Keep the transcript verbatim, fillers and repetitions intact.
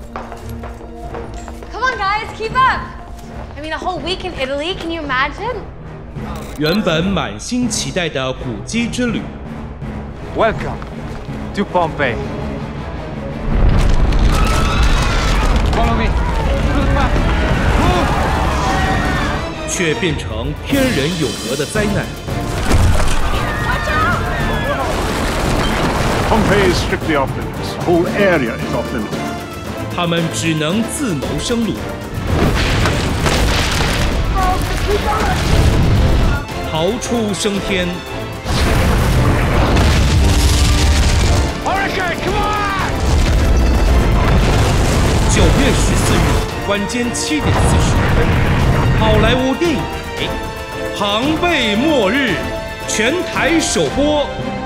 Come on, guys, keep up. I mean, a whole week in Italy. Can you imagine? 原本满心期待的古迹之旅 Welcome to Pompeii. Follow me. To the back. Move. 却变成天人永隔的灾难。 Pompeii is strictly off limits. The whole area is off limits. 他们只能自谋生路，逃出升天。 九月十四日晚间七点四十分，好莱坞电影台《庞贝末日》全台首播。